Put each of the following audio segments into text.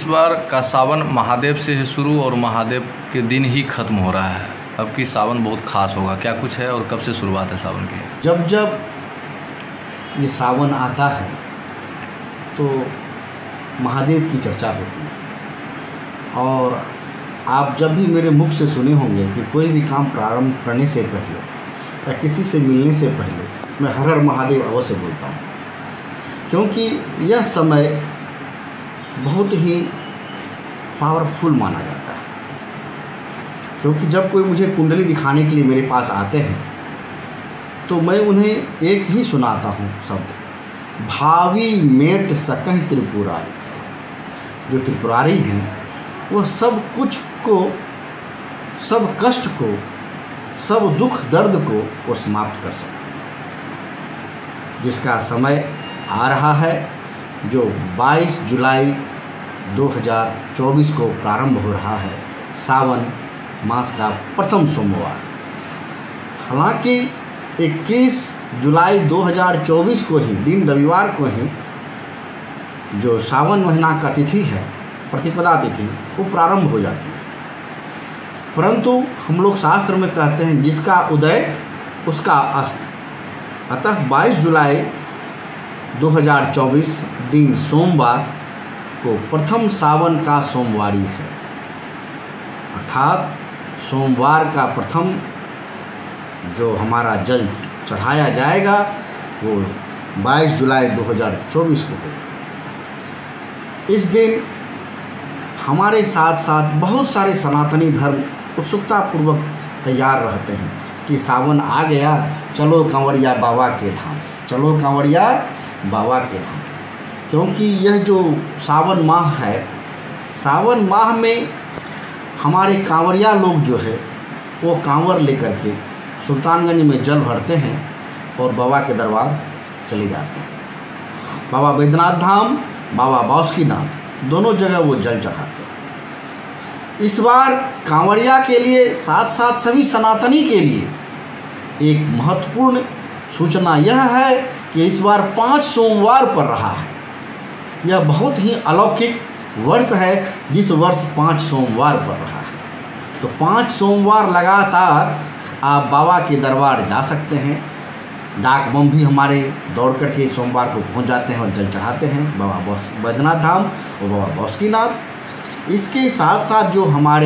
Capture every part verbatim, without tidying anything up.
इस बार का सावन महादेव से है शुरू और महादेव के दिन ही खत्म हो रहा है। अब की सावन बहुत खास होगा, क्या कुछ है और कब से शुरुआत है सावन की? जब जब ये सावन आता है तो महादेव की चर्चा होती है। और आप जब भी मेरे मुख से सुने होंगे कि कोई भी काम प्रारंभ करने से पहले या किसी से मिलने से पहले मैं हर हर महादेव अवश्य बोलता हूँ, क्योंकि यह समय बहुत ही पावरफुल माना जाता है। क्योंकि जब कोई मुझे कुंडली दिखाने के लिए मेरे पास आते हैं तो मैं उन्हें एक ही सुनाता हूँ शब्द, भावी मेट सकह त्रिपुरारी। जो त्रिपुरारी हैं वह सब कुछ को, सब कष्ट को, सब दुख दर्द को वो समाप्त कर सकते हैं। जिसका समय आ रहा है जो बाईस जुलाई दो हज़ार चौबीस को प्रारंभ हो रहा है, सावन मास का प्रथम सोमवार। हालांकि इक्कीस जुलाई दो हज़ार चौबीस को ही, दिन रविवार को ही, जो सावन महीना का तिथि है, प्रतिपदा तिथि, वो प्रारंभ हो जाती है। परंतु हम लोग शास्त्र में कहते हैं जिसका उदय उसका अस्त। अतः बाईस जुलाई दो हज़ार चौबीस दिन सोमवार को प्रथम सावन का सोमवारी है। अर्थात सोमवार का प्रथम जो हमारा जल चढ़ाया जाएगा वो बाईस जुलाई दो हज़ार चौबीस को होगा। इस दिन हमारे साथ साथ बहुत सारे सनातनी धर्म उत्सुकतापूर्वक तैयार रहते हैं कि सावन आ गया, चलो कांवड़िया बाबा के धाम, चलो कांवड़िया बाबा के धाम। क्योंकि यह जो सावन माह है, सावन माह में हमारे कांवड़िया लोग जो है वो कांवर लेकर के सुल्तानगंज में जल भरते हैं और बाबा के दरबार चले जाते हैं। बाबा बैद्यनाथ धाम, बाबा बासुकीनाथ, दोनों जगह वो जल चढ़ाते हैं। इस बार कांवड़िया के लिए साथ साथ सभी सनातनी के लिए एक महत्वपूर्ण सूचना यह है कि इस बार पाँच सोमवार पर रहा है। यह बहुत ही अलौकिक वर्ष है जिस वर्ष पाँच सोमवार पर रहा है। तो पाँच सोमवार लगातार आप बाबा के दरबार जा सकते हैं। डाक बम भी हमारे दौड़ करके सोमवार को पहुंच जाते हैं और जल चढ़ाते हैं बाबा बैद्यनाथ धाम और बाबा बासुकीनाथ। इसके साथ साथ जो हमारे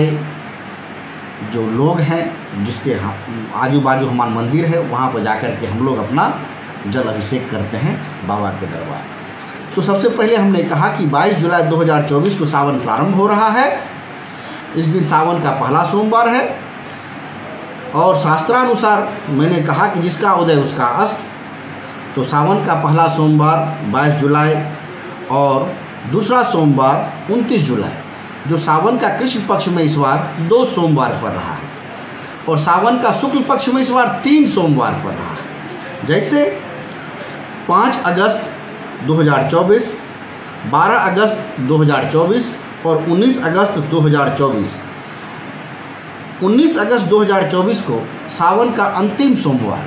जो लोग हैं जिसके आजू बाजू हमारा मंदिर है, वहाँ पर जाकर के हम लोग अपना जल अभिषेक करते हैं बाबा के दरबार। तो सबसे पहले हमने कहा कि बाईस जुलाई दो हज़ार चौबीस को सावन प्रारंभ हो रहा है। इस दिन सावन का पहला सोमवार है और शास्त्रानुसार मैंने कहा कि जिसका उदय उसका अस्त। तो सावन का पहला सोमवार बाईस जुलाई और दूसरा सोमवार उनतीस जुलाई, जो सावन का कृष्ण पक्ष में इस बार दो सोमवार पर रहा है और सावन का शुक्ल पक्ष में इस बार तीन सोमवार पर रहा है। जैसे पाँच अगस्त दो हज़ार चौबीस, बारह अगस्त दो हज़ार चौबीस और उन्नीस अगस्त दो हज़ार चौबीस। उन्नीस अगस्त दो हज़ार चौबीस को सावन का अंतिम सोमवार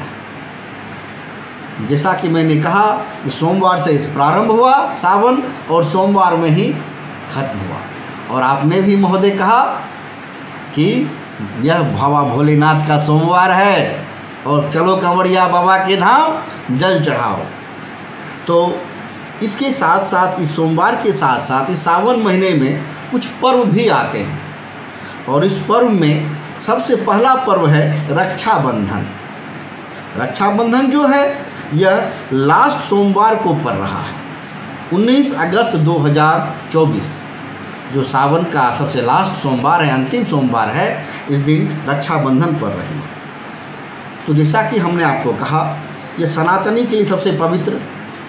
है। जैसा कि मैंने कहा कि सोमवार से इस प्रारंभ हुआ सावन और सोमवार में ही खत्म हुआ। और आपने भी महोदय कहा कि यह बाबा भोलेनाथ का सोमवार है और चलो कांवड़िया बाबा के धाम जल चढ़ाओ। तो इसके साथ साथ इस सोमवार के साथ साथ इस सावन महीने में कुछ पर्व भी आते हैं और इस पर्व में सबसे पहला पर्व है रक्षाबंधन। रक्षाबंधन जो है यह लास्ट सोमवार को पड़ रहा है, उन्नीस अगस्त दो हज़ार चौबीस, जो सावन का सबसे लास्ट सोमवार है, अंतिम सोमवार है। इस दिन रक्षाबंधन पड़ रही है। तो जैसा कि हमने आपको कहा, यह सनातनी के लिए सबसे पवित्र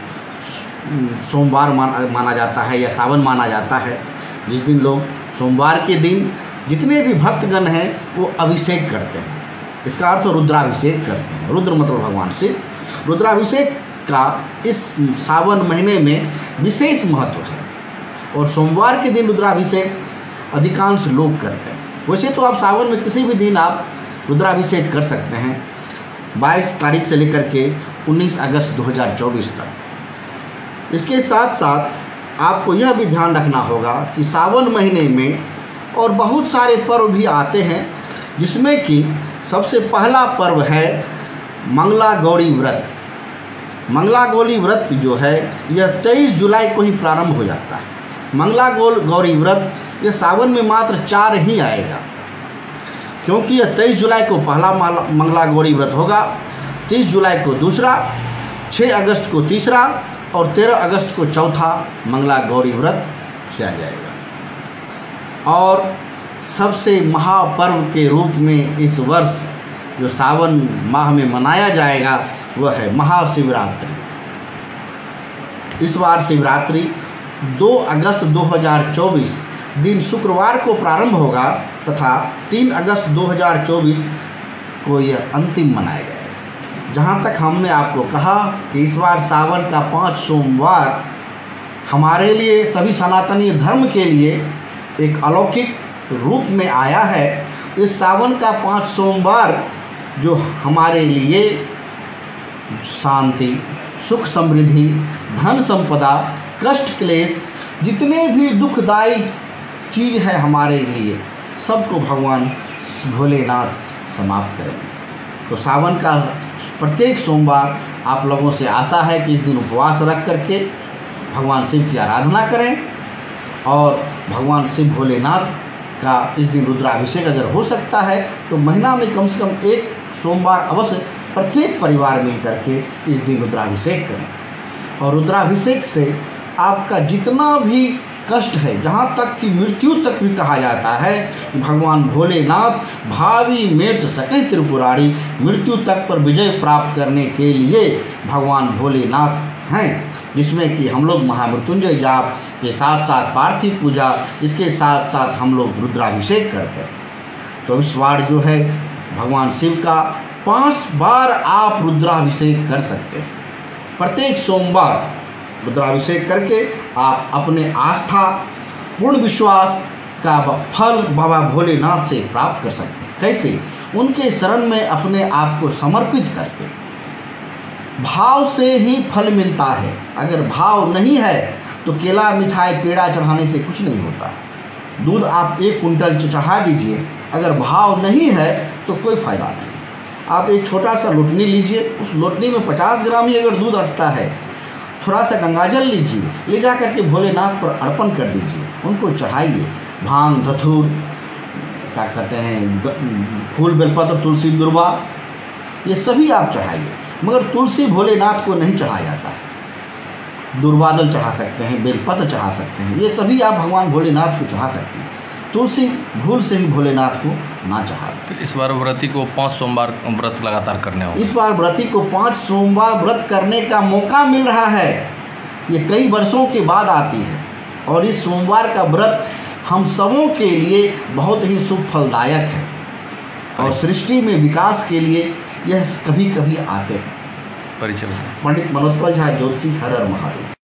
सोमवार माना जाता है या सावन माना जाता है, जिस दिन लोग सोमवार के दिन जितने भी भक्तगण हैं वो अभिषेक करते हैं। इसका अर्थ रुद्राभिषेक करते हैं। रुद्र मतलब भगवान शिव। रुद्राभिषेक का इस सावन महीने में विशेष महत्व है और सोमवार के दिन रुद्राभिषेक अधिकांश लोग करते हैं। वैसे तो आप सावन में किसी भी दिन आप रुद्राभिषेक कर सकते हैं, बाईस तारीख से लेकर के उन्नीस अगस्त दो हज़ार चौबीस तक। इसके साथ साथ आपको यह भी ध्यान रखना होगा कि सावन महीने में और बहुत सारे पर्व भी आते हैं, जिसमें कि सबसे पहला पर्व है मंगला गौरी व्रत। मंगला गौरी व्रत जो है यह तेईस जुलाई को ही प्रारंभ हो जाता है। मंगला गौरी व्रत यह सावन में मात्र चार ही आएगा, क्योंकि यह तेईस जुलाई को पहला मंगला गौरी व्रत होगा, तीस जुलाई को दूसरा, छः अगस्त को तीसरा और तेरह अगस्त को चौथा मंगला गौरी व्रत किया जाएगा। और सबसे महापर्व के रूप में इस वर्ष जो सावन माह में मनाया जाएगा वह है महाशिवरात्रि। इस बार शिवरात्रि दो अगस्त दो हज़ार चौबीस दिन शुक्रवार को प्रारंभ होगा तथा तीन अगस्त दो हज़ार चौबीस को यह अंतिम मनाया जाएगा। जहाँ तक हमने आपको कहा कि इस बार सावन का पाँच सोमवार हमारे लिए, सभी सनातनी धर्म के लिए एक अलौकिक रूप में आया है। इस सावन का पाँच सोमवार जो हमारे लिए शांति, सुख, समृद्धि, धन संपदा, कष्ट क्लेश, जितने भी दुखदायी चीज़ है हमारे लिए, सबको भगवान भोलेनाथ समाप्त करेंगे। तो सावन का प्रत्येक सोमवार आप लोगों से आशा है कि इस दिन उपवास रख करके भगवान शिव की आराधना करें और भगवान शिव भोलेनाथ का इस दिन रुद्राभिषेक अगर हो सकता है तो महीना में कम से कम एक सोमवार अवश्य प्रत्येक परिवार मिल करके इस दिन रुद्राभिषेक करें। और रुद्राभिषेक से आपका जितना भी कष्ट है, जहाँ तक कि मृत्यु तक भी कहा जाता है कि भगवान भोलेनाथ भावी मेट सके त्रिपुरारी, मृत्यु तक पर विजय प्राप्त करने के लिए भगवान भोलेनाथ हैं, जिसमें कि हम लोग महामृत्युंजय जाप के साथ साथ पार्थिव पूजा, इसके साथ साथ हम लोग रुद्राभिषेक करते हैं। तो इस बार जो है भगवान शिव का पांच बार आप रुद्राभिषेक कर सकते हैं। प्रत्येक सोमवार रुद्राभिषेक करके आप अपने आस्था, पूर्ण विश्वास का फल बाबा भोलेनाथ से प्राप्त कर सकते हैं। कैसे? उनके शरण में अपने आप को समर्पित करके। भाव से ही फल मिलता है। अगर भाव नहीं है तो केला, मिठाई, पेड़ा चढ़ाने से कुछ नहीं होता। दूध आप एक कुंटल चढ़ा दीजिए, अगर भाव नहीं है तो कोई फायदा नहीं। आप एक छोटा सा लोटनी लीजिए, उस लोटनी में पचास ग्राम ही अगर दूध अटता है, थोड़ा सा गंगाजल लीजिए, ले जा करके भोलेनाथ पर अर्पण कर दीजिए, उनको चढ़ाइए। भांग, धतूर, क्या कहते हैं, फूल, बेलपत्र, तुलसी, दुर्वा, ये सभी आप चढ़ाइए। मगर तुलसी भोलेनाथ को नहीं चढ़ाया जाता है। दुर्वादल चढ़ा सकते हैं, बेलपत्र चढ़ा सकते हैं, ये सभी आप भगवान भोलेनाथ को चढ़ा सकते हैं। तुलसी भूल से ही भोलेनाथ को ना चढ़ा। तो इस बार व्रती को पाँच सोमवार व्रत लगातार करने होंगे। इस बार व्रती को पाँच सोमवार व्रत करने का मौका मिल रहा है। ये कई वर्षों के बाद आती है और इस सोमवार का व्रत हम सबों के लिए बहुत ही शुभ फलदायक है और सृष्टि में विकास के लिए यह कभी कभी आते हैं। परिचय पंडित मनोत्पल झा, ज्योतिषी, हर हर महादेव।